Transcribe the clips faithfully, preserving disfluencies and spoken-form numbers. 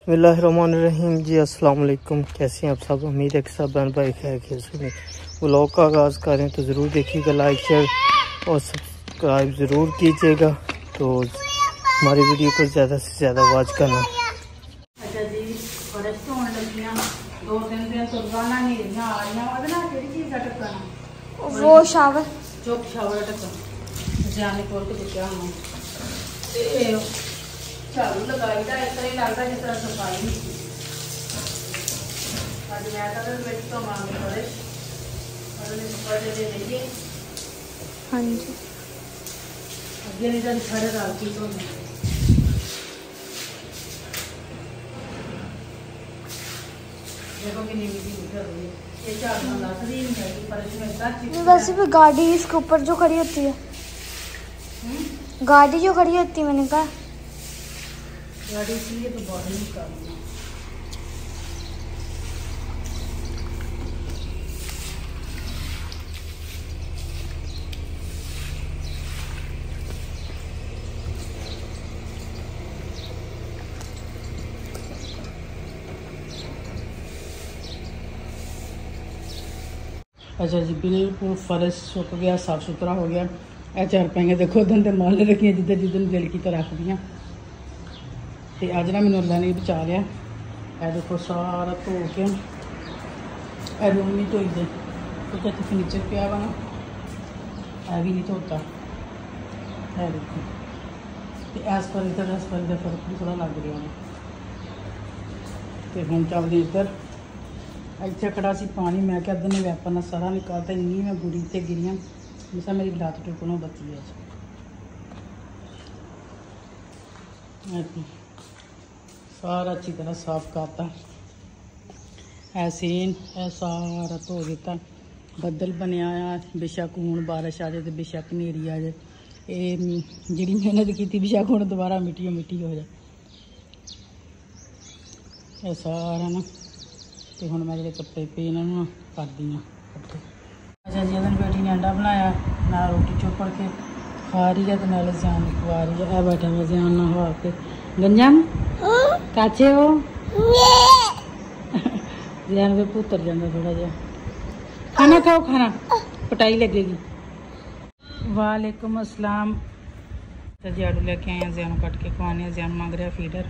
बिस्मिल्लाहिर्रहमानिर्रहीम। जी अस्सलाम वालेकुम, कैसे हैं आप सब। उम्मीद है कि सब बहन भाई खैर खैर से व्लॉग का आगाज़ करें तो ज़रूर देखिएगा, लाइक शेयर और सब्सक्राइब ज़रूर कीजिएगा। तो हमारी वीडियो को ज़्यादा से ज़्यादा वॉच करना। अच्छा जी, फर्श धोन लगियां दो दिन दिन तुरवाना नहीं रही आ रही और ना केड़ी चीज का टकना वो शावर चुप शावर टकना जाने कोल के दिखा हूं ए झाड़ू लगाई था ऐसा ही लगता जिस तरह सफाई नहीं की। आज मैं तो बेच तो मांग फर्श और ने सफाई दे देंगे। हाँ जी, अगे नहीं तो खड़े राखी तो नहीं वैसे भी गाड़ी इसके ऊपर जो खड़ी होती है, गाड़ी जो खड़ी होती है, मैंने कहा गाड़ी इसलिए तो बहुत नहीं करनी। अच्छा जी, बिल्कुल फर्श सुक गया, साफ सुथरा हो गया। ਇਹ ਚਾਰਪਾਈਆਂ ਦੇਖੋ ਉਦੋਂ ਤੇ ਮਾਲ ਰੱਖੀਆਂ ਜਿੱਦਾਂ ਜਿੱਦਾਂ ਦਿਲ ਕੀਤਾ ਰੱਖਦੀਆਂ। ਤੇ ਅੱਜ ਨਾ ਮੈਨੂੰ ਅੱਲਾ ਨੇ ਬਚਾ ਲਿਆ। ਇਹ ਦੇਖੋ ਸਾਰਾ ਧੋ ਕੇ ਇਹ ਰੂਮ ਨਹੀਂ ਧੋਈਦੇ ਕਿਉਂਕਿ ਇੱਥੇ ਫਰਨੀਚਰ ਪਿਆ ਵਾ ਨਾ, ਇਹ ਵੀ ਨਹੀਂ ਧੋਤਾ। ਇਹ ਦੇਖੋ ਤੇ ਇਸ ਪਰ ਇੱਧਰ ਇਸ ਪਰ ਦਾ ਫਰਕ ਵੀ ਥੋੜਾ ਲੱਗ ਰਿਹਾ ਵਾ। ਤੇ ਹੁਣ ਚੱਲਦੇ ਇੱਧਰ। ਇੱਥੇ ਖੜਾ ਸੀ ਪਾਣੀ, मैं क्या ने वैपन सारा निकालता, इन्नी मैं बुरी से गिरियाँ जैसा मेरी लात टुकनों बची है। सारा अच्छी तरह साफ करता, ऐसे सारा धो दिता। बदल बनया बेशक हूँ बारिश आ जाए तो बेशक नेरी आ जाए। ये जी मेहनत की बेशक हूँ दोबारा मिट्टी मिट्टी हो जाए। ये सारा ना तो हम मैं जो कपड़े पे इन्होंने कर दी कट्ठे। अच्छा जी, इधर बेटी ने अंडा बनाया ना, रोटी चुपड़ के खा रही है तो नाले ज़्यान खवा रही है। बैठा हुआ ज़्यान ना हो के गंजम काचे हो ज़्यान पे पुत्र जाता थोड़ा जहा। खाना खाओ, खाना पटाई लगेगी। वालेकुम अस्सलाम। तो झाड़ू लेके आए हैं, ज़्यान कट के खुआने। ज़्यान मांग रहा फीडर।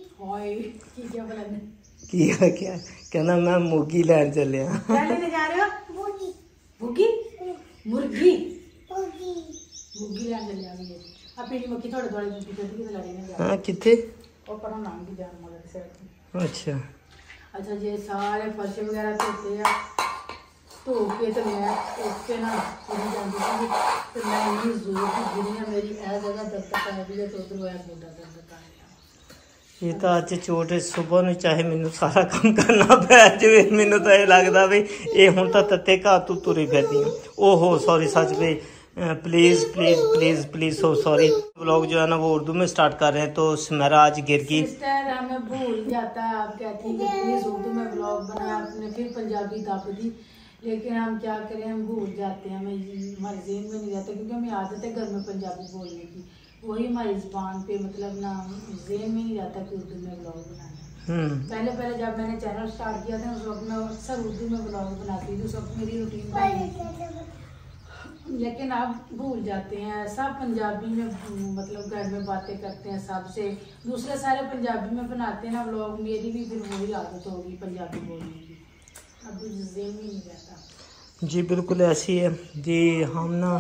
क्या क्या कहना, मैं मुर्गी लैन चले क्या लेने जा रहे हो? मुर्गी मुर्गी मुर्गी मुर्गी लैन चले आ गई है। अब पीली मक्खी थोड़े थोड़े दूध पीते थे लड़ी ने जा। हां किथे और पर नाम की जान मगर से। अच्छा अच्छा जी, सारे फर्श वगैरह धोते हैं धो के तो मैं उसके ना पूरी जाती थी तो मैं इन्नी जोर की गिरी मेरी ऐ जगह दर्द कर रही है तो उधर वो गोडा दर्द कर। ये तो अज चोट सुबह ਨੂੰ ਚਾਹੇ ਮੈਨੂੰ ਸਾਰਾ ਕੰਮ ਕਰਨਾ ਪੈ ਜਾਵੇ, ਮੈਨੂੰ ਤਾਂ ਇਹ ਲੱਗਦਾ ਵੀ ਇਹ ਹੁਣ ਤਾਂ ਤੱਤੇ ਘਾਹ ਤੋਂ ਤੁਰੀ ਫਿਰਦੀ ਹਾਂ। ओहो सॉरी, सच में please please please please so sorry. Vlog जो है ना वो उर्दू में स्टार्ट कर रहे हैं तो सुमेरा आज गिर गई। सिस्टर हमें भूल जाता है, आप कहती हैं कि प्लीज़ उर्दू में व्लॉग बनाया, आपने फिर पंजाबी दाप दी। लेकिन हम क्या करें, हम भूल जाते हैं, हमें हमारे ज़हन में नहीं रहता क्योंकि हमें आदत है घर में पंजाबी बोलने की। वही हमारी ज़बान पे मतलब ना ज़हन में नहीं रहता कि उर्दू में व्लॉग बनाना। पहले पहले जब मैंने चैनल स्टार्ट किया था उस वक्त मैं अक्सर उर्दू में व्लॉग बनाती थी, उस वक्त मेरी रूटीन बनी थी। लेकिन अब भूल जाते हैं। सब पंजाबी में मतलब घर में बातें करते हैं सबसे, दूसरे सारे पंजाबी में बनाते हैं ना व्लॉग। मेरी भी फिर वही आदत होगी पंजाबी बोलने की, अब ज़हन में नहीं रहता। जी बिल्कुल ऐसी है जी। हम ना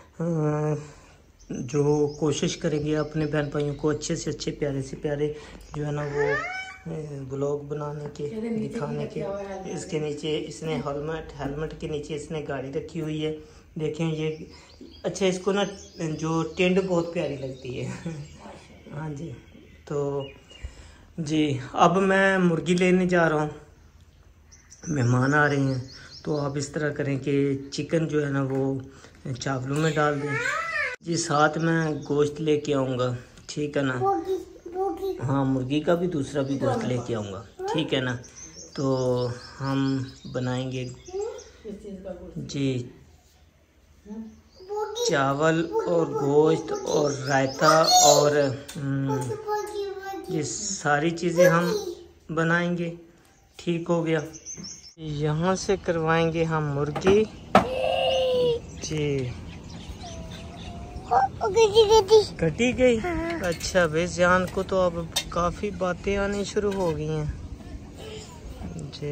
जो कोशिश करेंगे अपने बहन भाइयों को अच्छे से अच्छे प्यारे से प्यारे जो है ना वो ब्लॉग बनाने के, दिखाने के। इसके नीचे इसने हेलमेट हेलमेट के नीचे इसने गाड़ी रखी हुई है, देखें ये। अच्छा, इसको ना जो टेंट बहुत प्यारी लगती है। हाँ जी, तो जी अब मैं मुर्गी लेने जा रहा हूँ, मेहमान आ रहे हैं तो आप इस तरह करें कि चिकन जो है ना वो चावलों में डाल दें जी। साथ में गोश्त लेके आऊँगा, ठीक है ना। हाँ, मुर्गी का भी दूसरा भी गोश्त लेके आऊँगा, ठीक है ना। तो हम बनाएंगे जी चावल और गोश्त और रायता और ये सारी चीज़ें हम बनाएंगे, ठीक हो गया। यहाँ से करवाएंगे हम मुर्गी जी। कटी गई। अच्छा भाई, जान को तो अब काफ़ी बातें आनी शुरू हो गई हैं जी।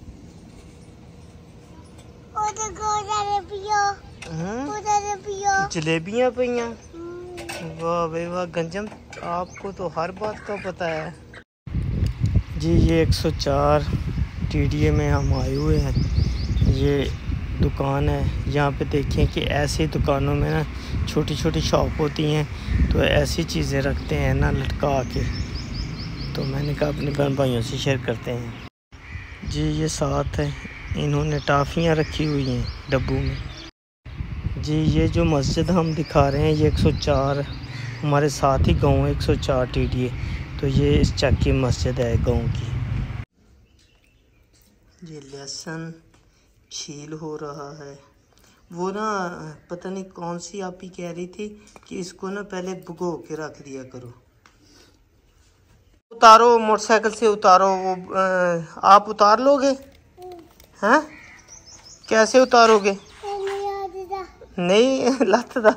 जलेबियाँ पियाँ, वाह भाई वाह गंजम, आपको तो हर बात का पता है जी। ये एक सौ चार टी डी ए में हम आए हुए हैं। ये दुकान है, यहाँ पे देखें कि ऐसी दुकानों में ना छोटी छोटी शॉप होती हैं, तो ऐसी चीज़ें रखते हैं ना लटका के। तो मैंने कहा अपने बहन भाइयों से शेयर करते हैं जी। ये साथ है, इन्होंने टाफ़ियाँ रखी हुई हैं डब्बू में जी। ये जो मस्जिद हम दिखा रहे हैं ये एक सौ चार, हमारे साथ ही गांव एक सौ चार टी डी ए, तो ये इस चक की मस्जिद है गांव की। ये लहसुन छील हो रहा है। वो ना पता नहीं कौन सी आप ही कह रही थी कि इसको ना पहले भिगो के रख दिया करो। उतारो, मोटरसाइकिल से उतारो। वो आप उतार लोगे हैं? कैसे उतारोगे? नहीं लत दा।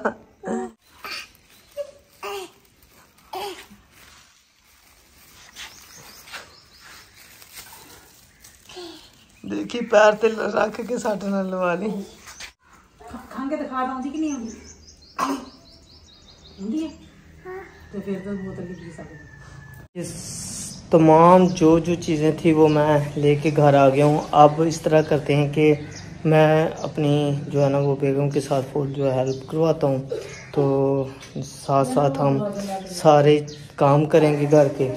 देखी पैर ते रख के सट ना लवा ली। खंघ दिखा आउंदी कि नहीं आउंदी? आउंदी है तो फिर तो बोतल भी पी सकते। इस तमाम जो जो चीज़ें थी वो मैं लेके घर आ गया हूँ। अब इस तरह करते हैं कि मैं अपनी जो है ना वो बेगम के साथ फुल जो है हेल्प करवाता हूँ, तो साथ साथ हम सारे काम करेंगे घर के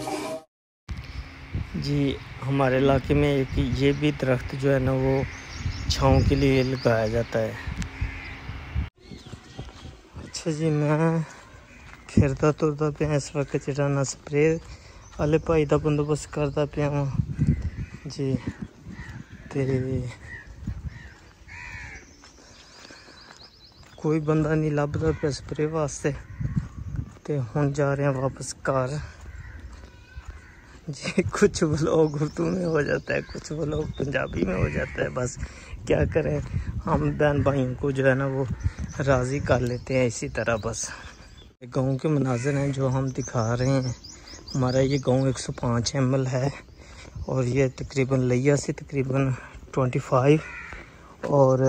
जी। हमारे इलाके में एक ये भी दरख्त जो है ना वो छाँव के लिए लगाया जाता है। अच्छा जी, मैं फिरता तुरता पे इस वक्त जो ना स्प्रे वाले भाई का बंदोबस्त करता पिया जी। ते कोई बंदा नहीं लभदा पे स्प्रे वास्ते, ते हुण जा रहे हैं वापस घर जी। कुछ व्लॉग उर्दू में हो जाता है, कुछ व्लॉग पंजाबी में हो जाता है, बस क्या करें, हम बहन भाइयों को जो है ना वो राज़ी कर लेते हैं इसी तरह। बस गांव के मनाज़र हैं जो हम दिखा रहे हैं। हमारा ये गांव एक सौ पाँच एम एल है और ये तकरीबन लिया से तकरीबन पच्चीस और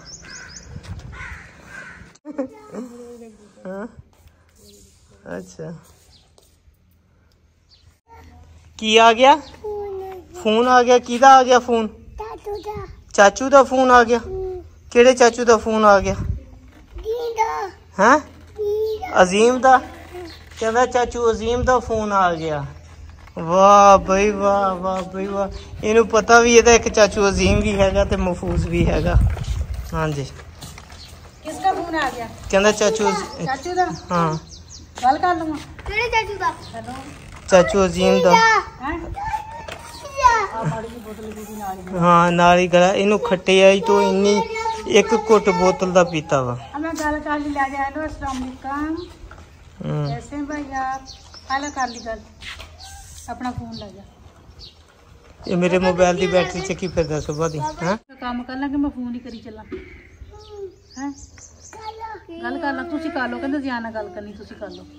हाँ? अच्छा की आ गया? फोन आ गया। किदा आ गया फोन? चाचू दा फोन आ गया। केड़े चाचू दा फोन आ गया? हैं? अजीम दा। कहता चाचू अजीम दा फोन आ गया। वाह भाई वाह, वाह भाई वाह। इनू पता भी है एक चाचू अजीम भी हैगा ते महफूज भी हैगा। हाँ जी। किसका फोन आ गया? कहता चाचू चाचू दा। हाँ गल कर लूंगा। केड़े चाचू दा? चाचू अजीम दा। हाँ नाली गला इनू खट्टे आई तो इन्नी एक घुट बोतल दा पीता वा। मैं गल कर ली। ले जा। हेलो अस्सलाम वालेकुम, कैसे हैं भाई आप? हेलो कर ली गल। अपना फोन ले जा। ये मेरे मोबाइल दी बैटरी चकी फिरदा सुबह दी। हैं काम कर ला कि मैं फोन ही करी चला हैं? गल कर ला। तुसी कर लो। कहंदे जियाना गल करनी, तुसी कर लो।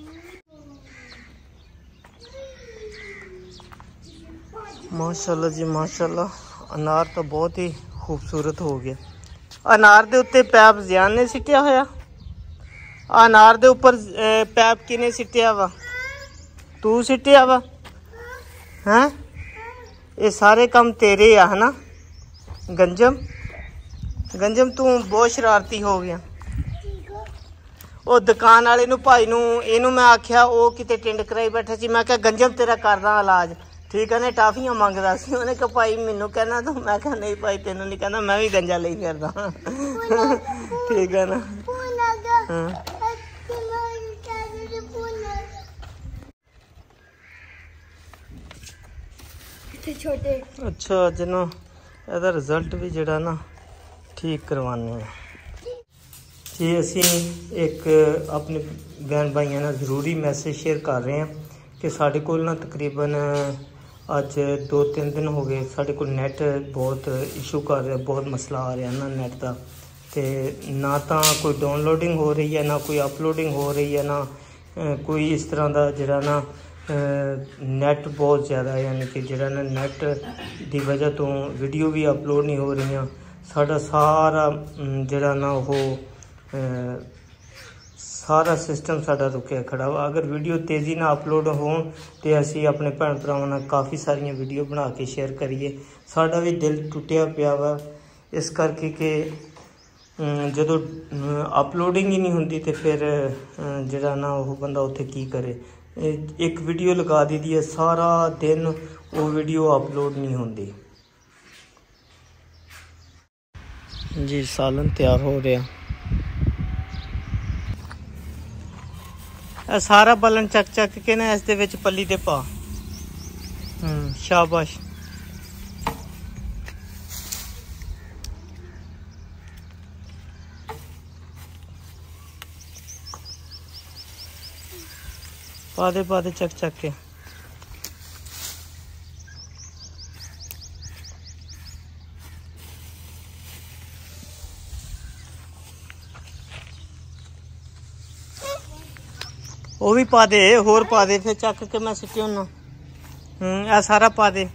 माशाल्लाह जी माशाल्लाह, अनार तो बहुत ही खूबसूरत हो गया। अनार दे उत्ते पैप जियान ने सिटिया होया? अनार दे ऊपर पैप किने सिटिया वा? तू सिटिया वा? हैं? ये सारे काम तेरे आ है ना गंजम? गंजम तू बहुत शरारती हो गया। ਉਹ दुकान वाले नू भाई नू इनू मैं आख्या वो किते टिंड कराई बैठा सी। मैं क्या गंजम तेरा करदा इलाज ठीक है ने टाफियां मंगदा सी। उन्हें कहा भाई मैनू कहना तो मैं कहा नहीं भाई तेनू नहीं कहना, मैं भी गंजा ले फिरदा ठीक है ना। हाँ। छोटे अच्छा अज ना ਇਹਦਾ रिजल्ट भी ਜਿਹੜਾ ना ठीक करवाने हैं जी। असी एक अपने बहन भाइयों ਨਾਲ ज़रूरी मैसेज शेयर कर रहे हैं कि साढ़े कोल ना तकरीबन ਅੱਜ ਦੋ ਤਿੰਨ ਦਿਨ ਹੋ ਗਏ ਸਾਡੇ ਕੋਲ ਨੈਟ ਬਹੁਤ ਇਸ਼ੂ ਕਰ ਰਿਹਾ, ਬਹੁਤ ਮਸਲਾ ਆ ਰਿਹਾ ਨਾ ਨੈਟ ਦਾ। ਤੇ ਨਾ ਤਾਂ ਕੋਈ ਡਾਊਨਲੋਡਿੰਗ ਹੋ ਰਹੀ ਹੈ, ਨਾ ਕੋਈ ਅਪਲੋਡਿੰਗ ਹੋ ਰਹੀ ਹੈ, ਨਾ ਕੋਈ ਇਸ ਤਰ੍ਹਾਂ ਦਾ ਜਿਹੜਾ ਨਾ ਨੈਟ ਬਹੁਤ ਜ਼ਿਆਦਾ ਯਾਨੀ ਕਿ ਜਿਹੜਾ ਨਾ ਨੈਟ ਦੀ ਵਜ੍ਹਾ ਤੋਂ ਵੀਡੀਓ ਵੀ ਅਪਲੋਡ ਨਹੀਂ ਹੋ ਰਹੀਆਂ। ਸਾਡਾ ਸਾਰਾ ਜਿਹੜਾ ਨਾ ਉਹ ਸਾਰਾ ਸਿਸਟਮ ਸਾਡਾ ਰੁਕਿਆ ਖੜਾ ਵਾ। ਅਗਰ ਵੀਡੀਓ ਤੇਜ਼ੀ ਨਾਲ ਅਪਲੋਡ ਹੋਣ ਤੇ ਅਸੀਂ ਆਪਣੇ ਭੈਣ ਭਰਾਵਾਂ ਨਾਲ ਕਾਫੀ ਸਾਰੀਆਂ ਵੀਡੀਓ ਬਣਾ ਕੇ ਸ਼ੇਅਰ ਕਰੀਏ। ਸਾਡਾ ਵੀ ਦਿਲ ਟੁੱਟਿਆ ਪਿਆ ਵਾ ਇਸ ਕਰਕੇ ਕਿ ਜਦੋਂ ਅਪਲੋਡਿੰਗ ਹੀ ਨਹੀਂ ਹੁੰਦੀ ਤੇ ਫਿਰ ਜਿਹੜਾ ਨਾ ਉਹ ਬੰਦਾ ਉੱਥੇ ਕੀ ਕਰੇ। ਇੱਕ ਵੀਡੀਓ ਲਗਾ ਦਿੱਤੀ ਹੈ, ਸਾਰਾ ਦਿਨ ਉਹ ਵੀਡੀਓ ਅਪਲੋਡ ਨਹੀਂ ਹੁੰਦੀ ਜੀ। ਸਾਲਨ ਤਿਆਰ ਹੋ ਰਿਹਾ। ਇਹ ਸਾਰਾ ਬਲਨ ਚੱਕ ਚੱਕ ਕੇ ਨਾ ਇਸ ਦੇ ਵਿੱਚ ਪੱਲੀ ਤੇ ਪਾ। ਹੂੰ ਸ਼ਾਬਾਸ਼। ਪਾ ਦੇ ਪਾ ਦੇ ਚੱਕ ਚੱਕ ਕੇ। ਉਹ ਵੀ ਪਾ ਦੇ, ਹੋਰ ਪਾ ਦੇ, ਫਿਰ ਚੱਕ ਕੇ ਮੈਂ ਸਿੱਟੀ ਉਹਨਾਂ। ਹੂੰ ਇਹ ਸਾਰਾ ਪਾ ਦੇ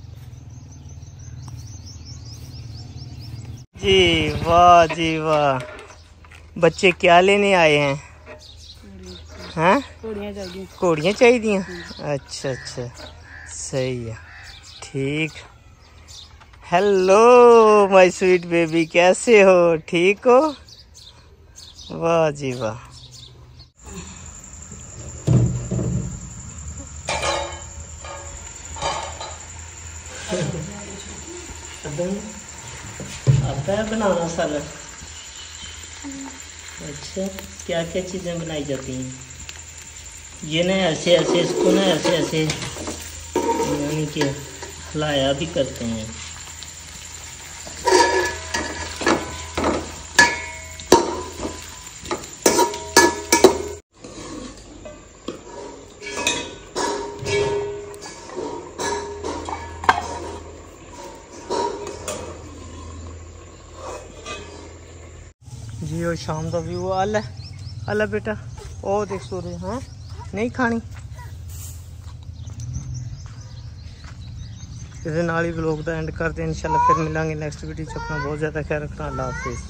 जी। वाह जी वाह, बच्चे क्या लेने आए हैं? हैं घोड़ियाँ चाहिए। अच्छा अच्छा सही है, ठीक। हेलो माय स्वीट बेबी, कैसे हो? ठीक हो? वाह जी वाह। आता है बनाना सालन? अच्छा, क्या क्या चीज़ें बनाई जाती हैं? ये ना ऐसे ऐसे इसको ना ऐसे ऐसे यानी कि हिलाया भी करते हैं। जी वो शाम का व्यू आला आला बेटा, ओ देख सूरज। हाँ नहीं खानी। इस नाल ही व्लॉग का एंड करते हैं। इंशाल्लाह फिर मिलांगे नेक्स्ट वीडियो। अपना बहुत ज़्यादा ख्याल रखना। अल्लाह हाफिज़।